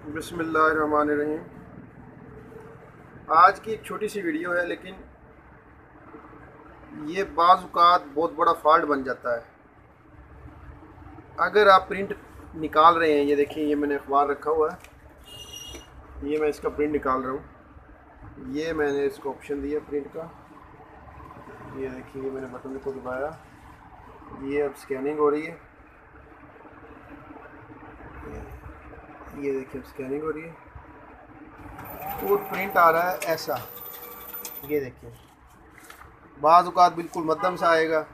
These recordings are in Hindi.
बिस्मिल्लाहिर्रहमानिर्रहीम। आज की एक छोटी सी वीडियो है, लेकिन ये बाज़ औक़ात बहुत बड़ा फ़ॉल्ट बन जाता है। अगर आप प्रिंट निकाल रहे हैं, ये देखिए, ये मैंने अखबार रखा हुआ है, ये मैं इसका प्रिंट निकाल रहा हूँ। ये मैंने इसको ऑप्शन दिया प्रिंट का, ये देखिए, ये मैंने बटन को दबाया, ये अब स्कैनिंग हो रही है। ये देखिए, अब स्कैनिंग हो रही है और प्रिंट आ रहा है ऐसा। ये देखिए, बाज़ औक़ात बिल्कुल मध्यम सा आएगा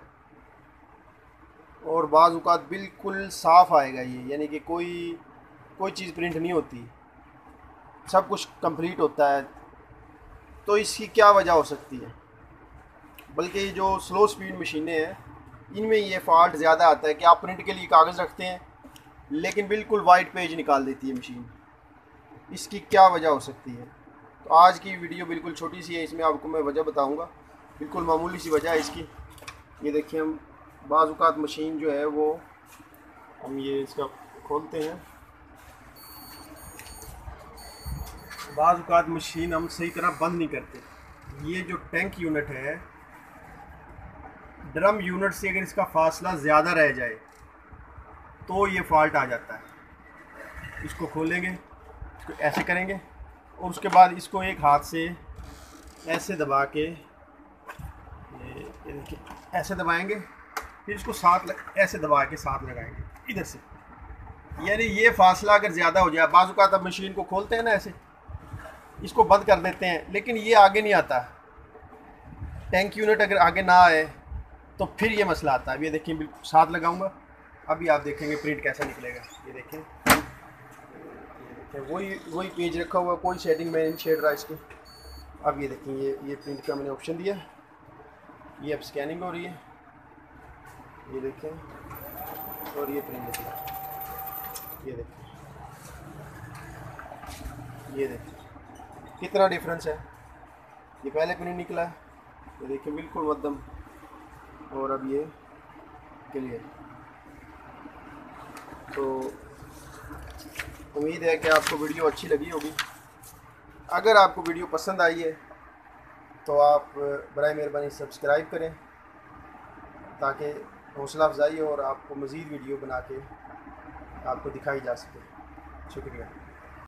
और बाज़ औक़ात बिल्कुल साफ़ आएगा। ये यानी कि कोई कोई चीज़ प्रिंट नहीं होती, सब कुछ कंप्लीट होता है। तो इसकी क्या वजह हो सकती है? बल्कि जो स्लो स्पीड मशीनें हैं, इनमें ये फ़ॉल्ट ज़्यादा आता है कि आप प्रिंट के लिए कागज़ रखते हैं, लेकिन बिल्कुल वाइट पेज निकाल देती है मशीन। इसकी क्या वजह हो सकती है? तो आज की वीडियो बिल्कुल छोटी सी है, इसमें आपको मैं वजह बताऊंगा। बिल्कुल मामूली सी वजह है इसकी। ये देखिए, हम बाज़ औक़ात मशीन जो है वो, हम ये इसका खोलते हैं, बाज़ औक़ात मशीन हम सही तरह बंद नहीं करते। ये जो टैंक यूनिट है, ड्रम यूनिट से अगर इसका फासला ज़्यादा रह जाए तो ये फॉल्ट आ जाता है। इसको खोलेंगे, इसको ऐसे करेंगे और उसके बाद इसको एक हाथ से ऐसे दबा के, ये देखिए, ऐसे दबाएंगे, फिर इसको ऐसे दबा के साथ लगाएंगे इधर से। यानी ये फासला अगर ज़्यादा हो जाए, बाज़ औक़ात आप मशीन को खोलते हैं ना ऐसे, इसको बंद कर देते हैं, लेकिन ये आगे नहीं आता। टैंक यूनिट अगर आगे ना आए तो फिर ये मसला आता है। ये देखिए, बिल्कुल साथ लगाऊंगा, अभी आप देखेंगे प्रिंट कैसा निकलेगा। ये देखें, वही वही पेज रखा हुआ, कोई शेडिंग में नहीं छेड़ रहा इसकी। अब ये देखें, ये प्रिंट का मैंने ऑप्शन दिया, ये अब स्कैनिंग हो रही है, ये देखें, और ये प्रिंट देखिए, ये देखें कितना डिफरेंस है। ये पहले प्रिंट निकला है, ये देखिए, बिल्कुल मध्यम, और अब ये क्लियर। तो उम्मीद है कि आपको वीडियो अच्छी लगी होगी। अगर आपको वीडियो पसंद आई है तो आप बराए मेहरबानी सब्सक्राइब करें, ताकि हौसला अफजाई हो और आपको मज़ीद वीडियो बना के आपको दिखाई जा सके। शुक्रिया।